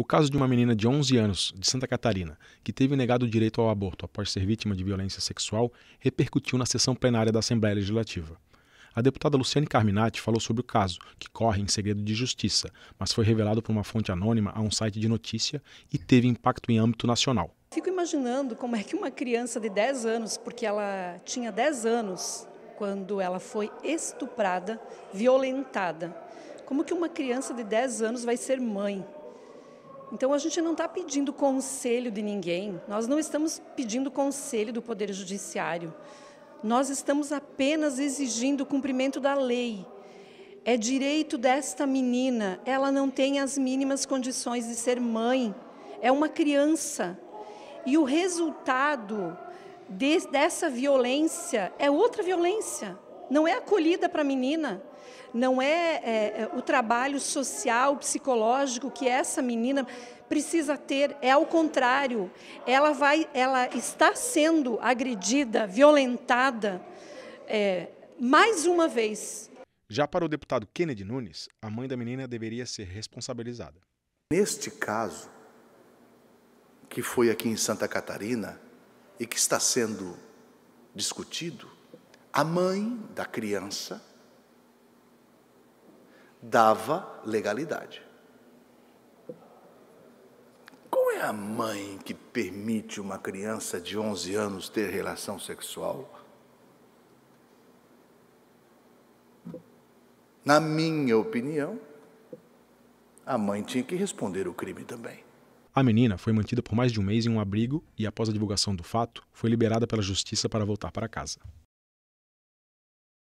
caso de uma menina de 11 anos, de Santa Catarina, que teve negado o direito ao aborto após ser vítima de violência sexual, repercutiu na sessão plenária da Assembleia Legislativa. A deputada Luciane Carminati falou sobre o caso, que corre em segredo de justiça, mas foi revelado por uma fonte anônima a um site de notícia e teve impacto em âmbito nacional. Fico imaginando como é que uma criança de 10 anos, porque ela tinha 10 anos quando ela foi estuprada, violentada, como que uma criança de 10 anos vai ser mãe? Então a gente não está pedindo conselho de ninguém, nós não estamos pedindo conselho do Poder Judiciário, nós estamos apenas exigindo o cumprimento da lei. É direito desta menina, ela não tem as mínimas condições de ser mãe, é uma criança. E o resultado dessa violência é outra violência, não é acolhida para a menina, não é o trabalho social, psicológico que essa menina precisa ter, é ao contrário, ela está sendo agredida, violentada mais uma vez. Já para o deputado Kennedy Nunes, a mãe da menina deveria ser responsabilizada. Neste caso, que foi aqui em Santa Catarina e que está sendo discutido, a mãe da criança dava legalidade. Qual é a mãe que permite uma criança de 11 anos ter relação sexual? Na minha opinião, a mãe tinha que responder o crime também. A menina foi mantida por mais de um mês em um abrigo e, após a divulgação do fato, foi liberada pela justiça para voltar para casa.